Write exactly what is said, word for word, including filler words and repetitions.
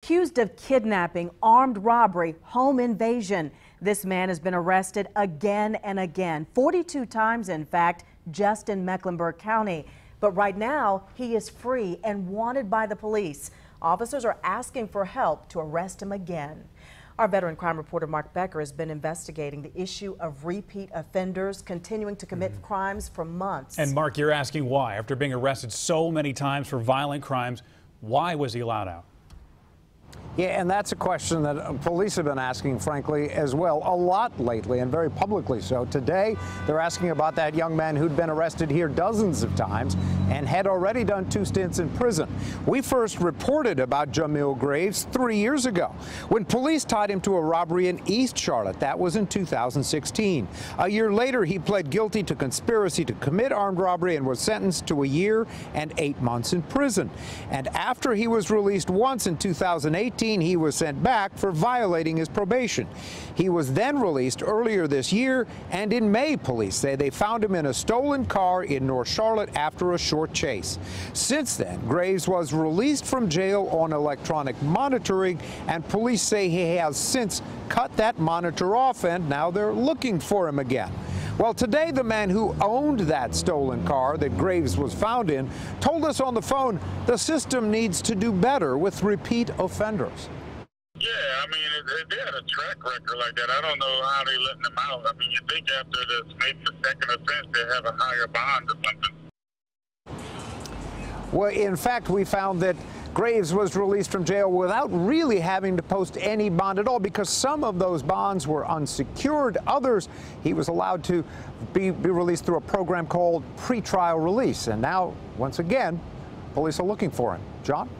Accused of kidnapping, armed robbery, home invasion. This man has been arrested again and again, forty-two times in fact, just in Mecklenburg County. But right now, he is free and wanted by the police. Officers are asking for help to arrest him again. Our veteran crime reporter Mark Becker has been investigating the issue of repeat offenders continuing to commit mm. crimes for months. And Mark, you're asking why. After being arrested so many times for violent crimes, why was he allowed out? Yeah, and that's a question that police have been asking, frankly, as well, a lot lately, and very publicly so. Today, they're asking about that young man who'd been arrested here dozens of times and had already done two stints in prison. We first reported about Jamil Graves three years ago when police tied him to a robbery in East Charlotte. That was in two thousand sixteen. A year later, he pled guilty to conspiracy to commit armed robbery and was sentenced to a year and eight months in prison. And after he was released once in two thousand eighteen, he was sent back for violating his probation. He was then released earlier this year, and in May, police say they found him in a stolen car in North Charlotte after a short chase. Since then, Graves was released from jail on electronic monitoring, and police say he has since cut that monitor off, and now they're looking for him again. Well, today, the man who owned that stolen car that Graves was found in told us on the phone the system needs to do better with repeat offenders. Yeah, I mean, if they had a track record like that, I don't know how they letting them out. I mean, you think after this, maybe the second offense, they have a higher bond or something. Well, in fact, we found that Graves was released from jail without really having to post any bond at all, because some of those bonds were unsecured. Others, he was allowed to be, be released through a program called pretrial release. And now, once again, police are looking for him. John?